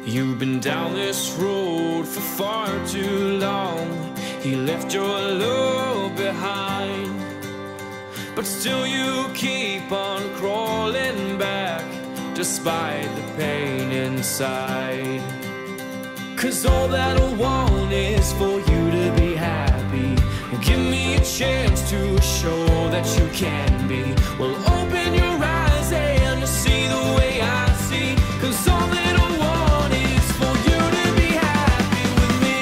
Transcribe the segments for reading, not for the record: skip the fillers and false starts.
You've been down this road for far too long. He left your love behind, but still you keep on crawling back despite the pain inside. 'Cause all that I want is for you to be happy. Give me a chance to show that you can be. Well, open your eyes and see the way I see. 'Cause all that I want is for you to be happy with me.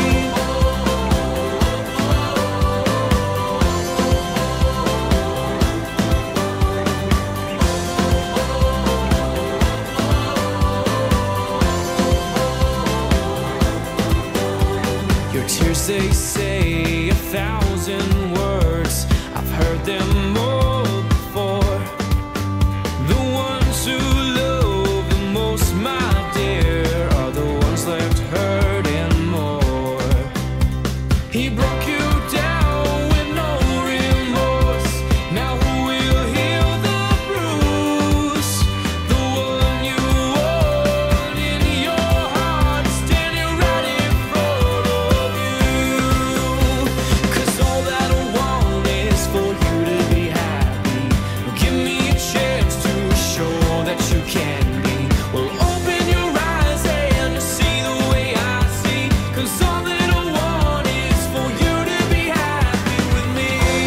Your tears, they say 1,000 words. I've heard them all before. The ones who love the most, my dear, are the ones left hurting more. He broke you down with no remorse. Now who will heal the bruise? The one you want in your heart, standing right in front of you. 'Cause all that I want is for you to be happy. Give me a chance to show that you can be. Well, open your eyes and see the way I see. 'Cause all that I want is for you to be happy with me.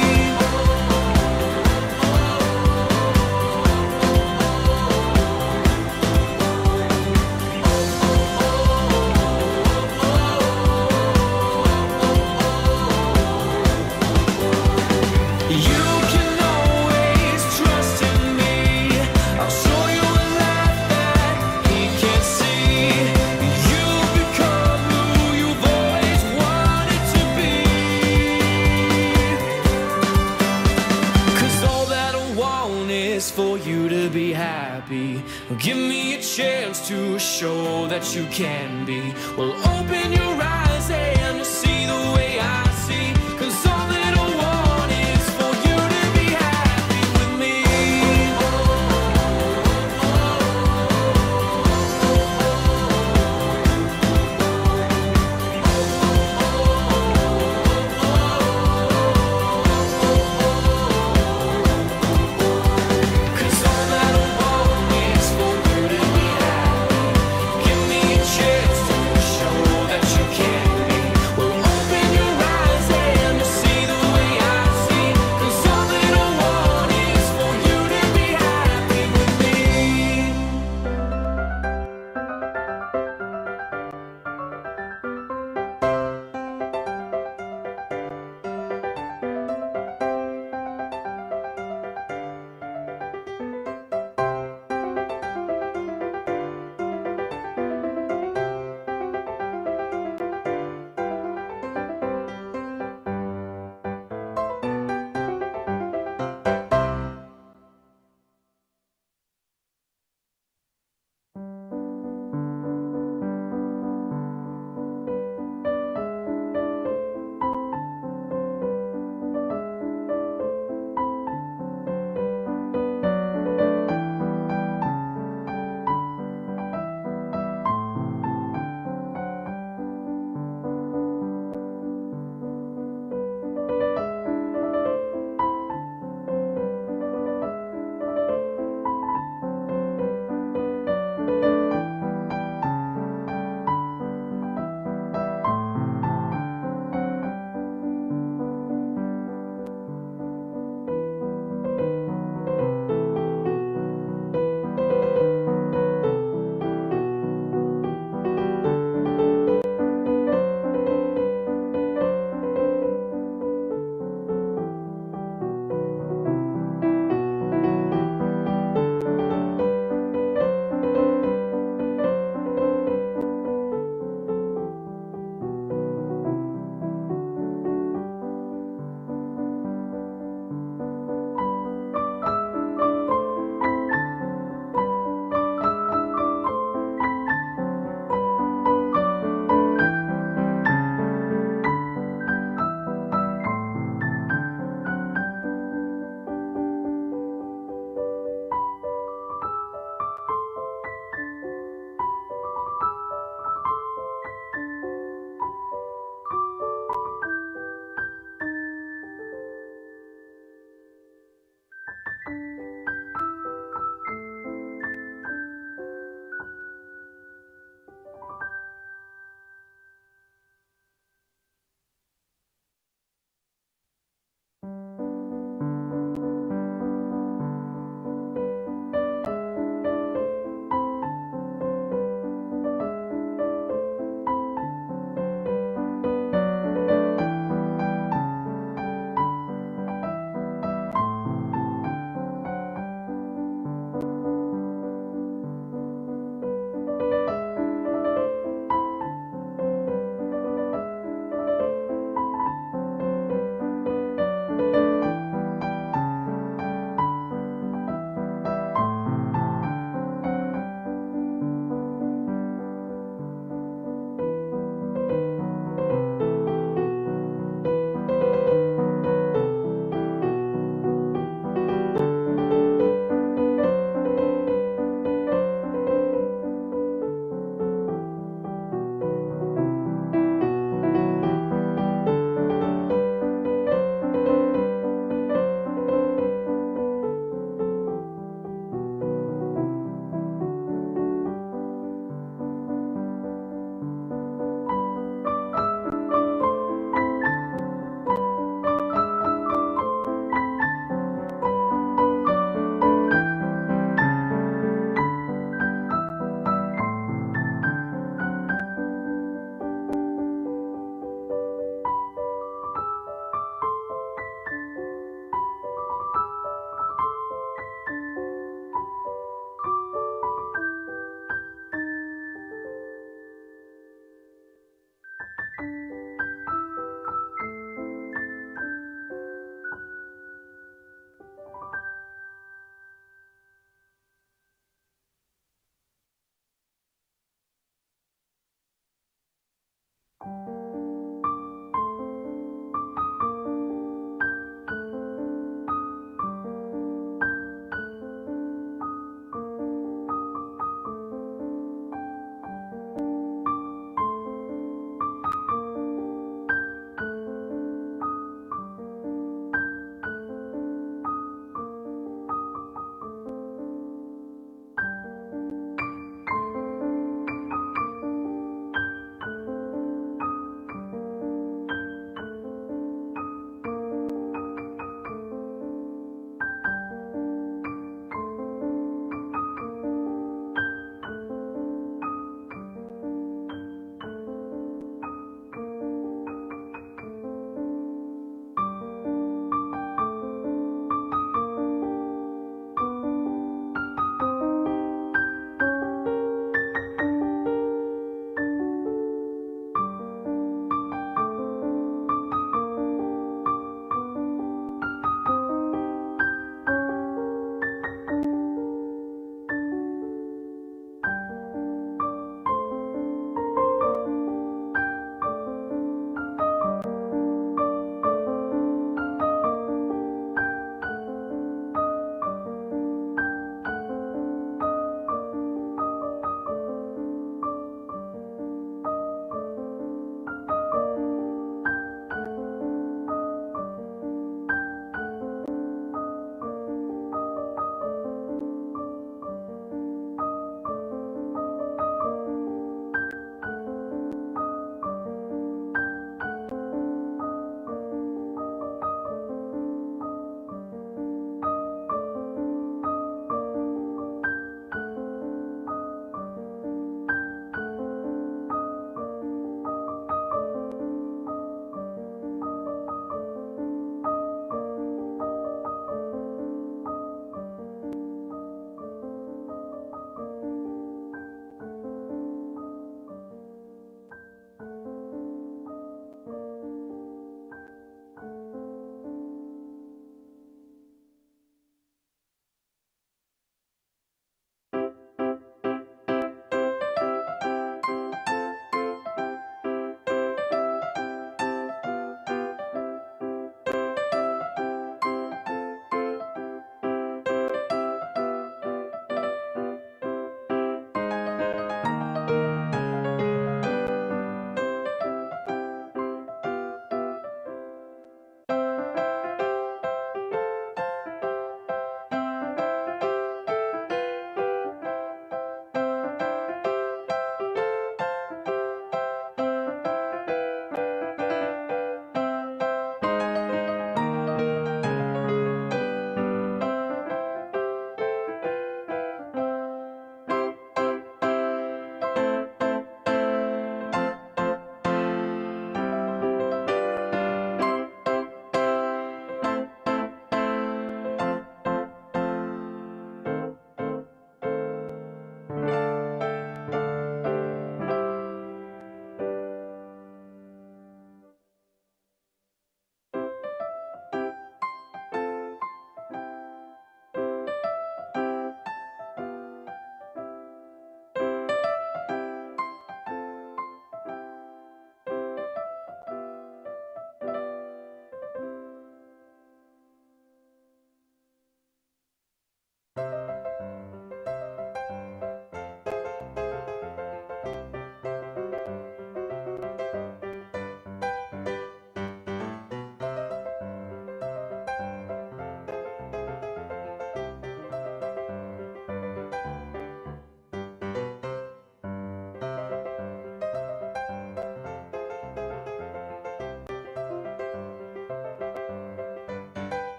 You can always trust in me. I'll show you a life that he can't see. You become who you've always wanted to be. 'Cause all that I want is for you to be happy. Give me a chance to show that you can be. Well, open your eyes